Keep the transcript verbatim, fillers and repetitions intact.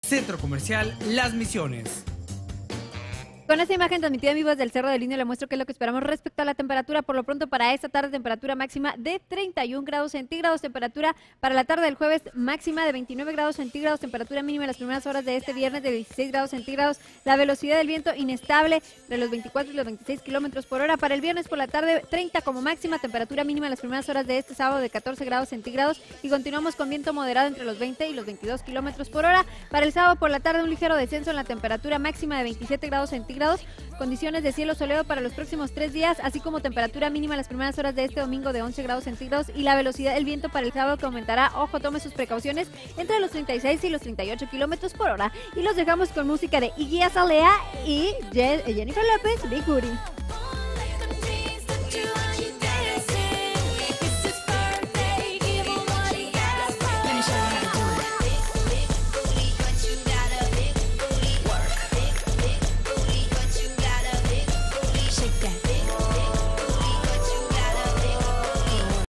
Centro Comercial Las Misiones. Con esta imagen transmitida en vivo desde el Cerro del Indio le muestro qué es lo que esperamos respecto a la temperatura. Por lo pronto para esta tarde temperatura máxima de treinta y un grados centígrados, temperatura para la tarde del jueves máxima de veintinueve grados centígrados, temperatura mínima en las primeras horas de este viernes de dieciséis grados centígrados, la velocidad del viento inestable entre los veinticuatro y los veintiséis kilómetros por hora. Para el viernes por la tarde treinta como máxima, temperatura mínima en las primeras horas de este sábado de catorce grados centígrados y continuamos con viento moderado entre los veinte y los veintidós kilómetros por hora. Para el sábado por la tarde un ligero descenso en la temperatura máxima de veintisiete grados centígrados, condiciones de cielo soleado para los próximos tres días, así como temperatura mínima en las primeras horas de este domingo de once grados centígrados y la velocidad del viento para el sábado que aumentará, ojo, tome sus precauciones, entre los treinta y seis y los treinta y ocho kilómetros por hora. Y los dejamos con música de Iggy Azalea y Jennifer López, Big Booty.